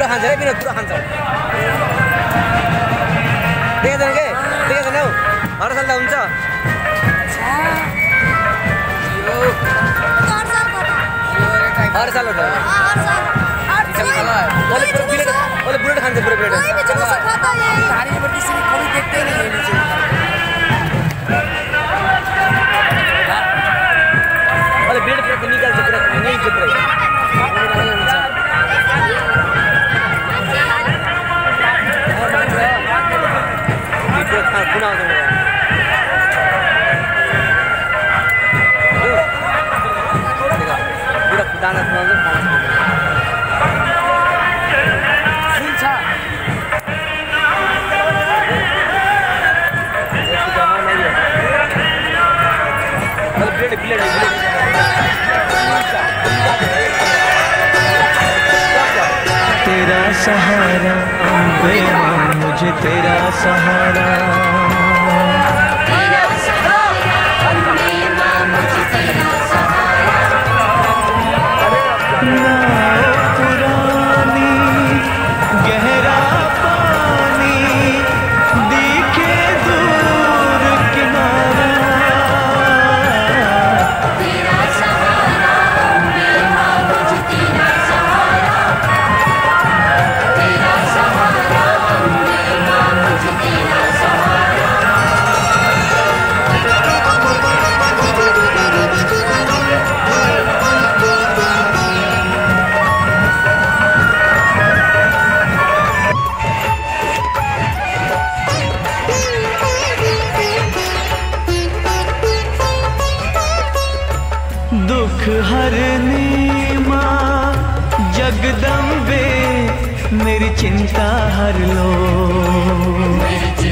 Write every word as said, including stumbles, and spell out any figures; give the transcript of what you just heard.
पूरा खान्छ रे बिना पूरा खान्छ देख्दैन के देख्दैन हौ हर साल त हुन्छ हर साल हो त हर साल ओले पूरा प्लेट ओले बुलेट खान्छ पूरा प्लेट कोई भी चुन खाता है थाली पर किसी ने कभी देखते नहीं है नीचे ओले ब्लेड पूरा निकाल के पूरा नहीं के पूरा पूरा दाना तेरा सहारा अम्बे माँ मुझे तेरा सहारा तेरा सहारा अम्बे माँ मुझे तेरा सहारा नाव पुरानी गहरा पानी दिखे दूर किनारा तेरा सहारा अम्बे माँ मुझे तेरा सहारा तेरा सहारा अम्बे माँ मुझे तेरा सहारा दुख हरनी माँ जगदम्बे मेरी चिंता हर लो मेरी